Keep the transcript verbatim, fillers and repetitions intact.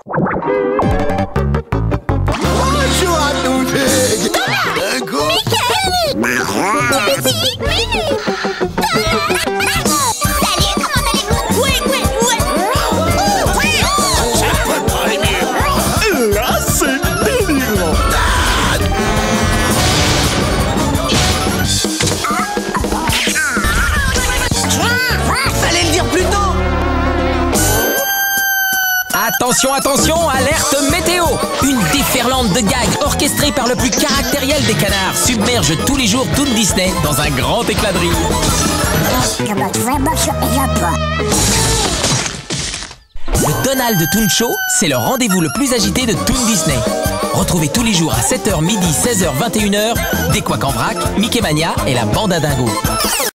Bonjour à tous. Un coup. Salut, comment allez-vous? Oui, oui, oui. Ça peut très bien. Là, c'est délirant. Fallait le dire plus tôt. Attention, attention, alerte météo! Une déferlante de gags orchestrée par le plus caractériel des canards submerge tous les jours Toon Disney dans un grand éclat de rire. Le Donald Toon Show, c'est le rendez-vous le plus agité de Toon Disney. Retrouvez tous les jours à sept heures midi, seize heures, vingt et une heures, des couacs en vrac, Mickey Mania et la bande à dingo.